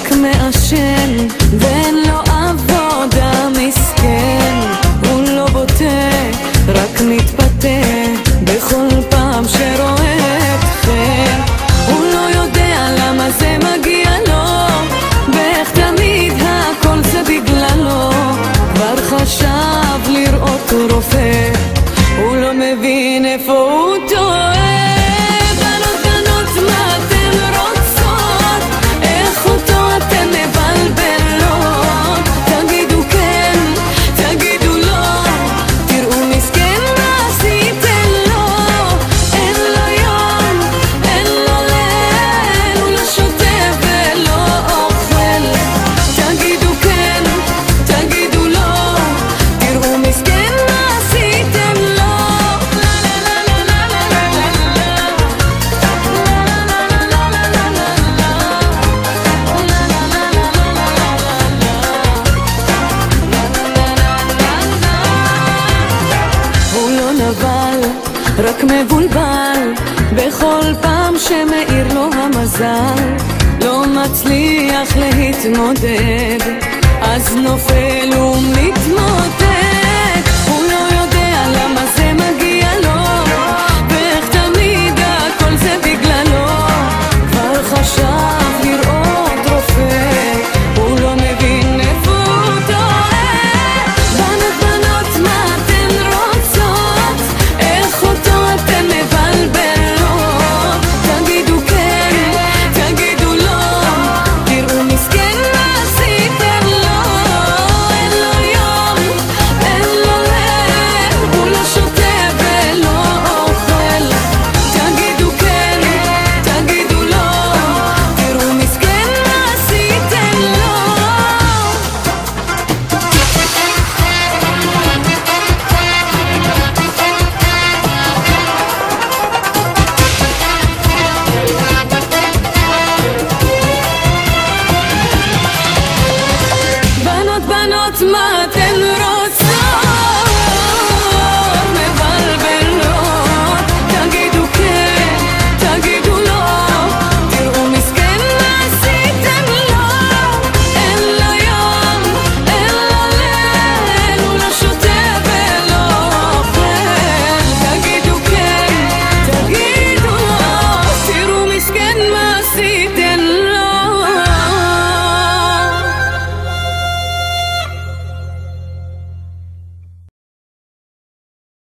רק מעשן ואין לו עבודה, מסכן, הוא לא בוטה, רק מתפתה בכל פעם שרואה אתכם. הוא לא יודע למה זה מגיע לו, ואיך תמיד הכל זה בגללו. כבר חשב לראות רופא, הוא לא מבין איפה הוא טועה. רק מבולבל בכל פעם שמאיר לו המזל, לא מצליח להתמודד, אז נופל ומתמודד.